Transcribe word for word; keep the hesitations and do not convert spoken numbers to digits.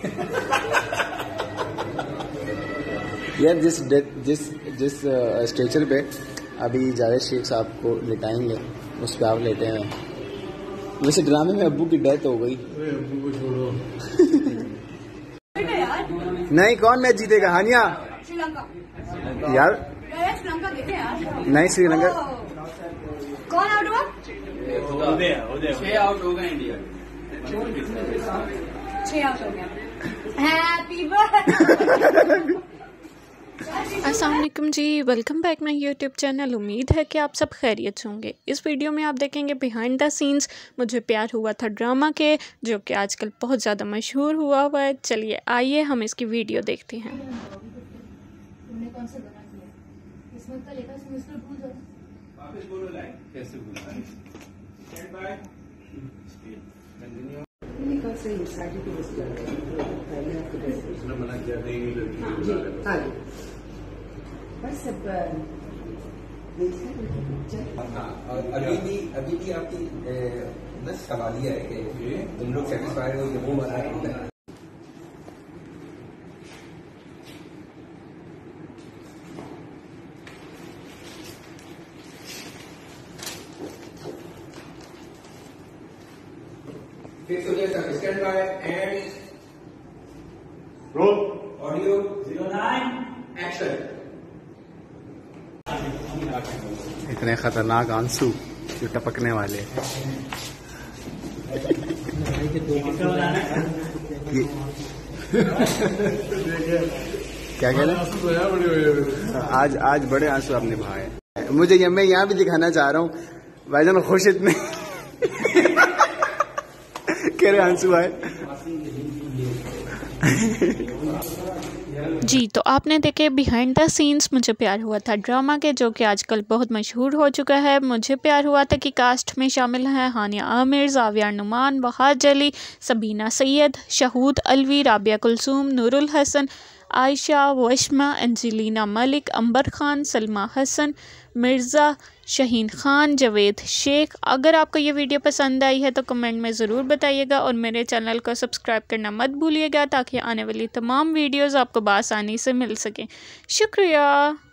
यार जिस जिस जिस स्ट्रेचर पे अभी जावेद शेख साहब को लिटाएंगे उस पर आप लेटे हैं। वैसे ड्रामे में अब्बू की डेथ हो गई। अब्बू को छोड़ो। नहीं, कौन मैच जीतेगा? हानिया श्रीलंका यार। श्रीलंका देखे यार। नहीं, श्रीलंका कौन आउट हुआ? छह आउट हो गए इंडिया। छह आउट हो गया। Happy birthday. अस्सलाम वालेकुम जी, welcome back my YouTube channel. उम्मीद है कि आप सब खैरियत से होंगे। इस वीडियो में आप देखेंगे बिहाइंड द सीन्स मुझे प्यार हुआ था ड्रामा के, जो कि आजकल बहुत ज़्यादा मशहूर हुआ हुआ है। चलिए आइए हम इसकी वीडियो देखते हैं। तुमने कौन सा गाना किया? किस्मत का लेखा सेमेस्टर भूल जाओ। वापस बोलो लाइन कैसे भूलना है? Stand by. कंटिन्यू। कल से इंसाइड की वजह पहले उसने मना किया नहीं। हाँ बस अब और अभी भी अभी भी आपकी न सवालिया है कि तुम लोग सेटिस्फाइड हो कि वो वाला है। फिक्स हो जाएगा। Stand by and roll. Audio zero nine action. इतने खतरनाक आंसू जो टपकने वाले हैं। ये क्या कह रहे हैं? आज आज बड़े आंसू आपने बहाए। मुझे ये मैं यहाँ भी दिखाना चाह रहा हूँ भाईजान खुश इतने कह रहे आंसू आए। जी, तो आपने देखे बिहाइंड द सीन्स मुझे प्यार हुआ था ड्रामा के, जो कि आजकल बहुत मशहूर हो चुका है। मुझे प्यार हुआ था कि कास्ट में शामिल हैं हानिया आमिर, जाविया नुमान, वहाज अली, सबीना सैयद, शहूद अलवी, राबिया कुलसूम, नूरुल हसन, आयशा, वशमा, एंजेलिना मलिक, अंबर खान, सलमा हसन, मिर्ज़ा, शहीन खान, जावेद शेख। अगर आपको ये वीडियो पसंद आई है तो कमेंट में ज़रूर बताइएगा और मेरे चैनल को सब्सक्राइब करना मत भूलिएगा ताकि आने वाली तमाम वीडियोज़ आपको बआसानी से मिल सकें। शुक्रिया।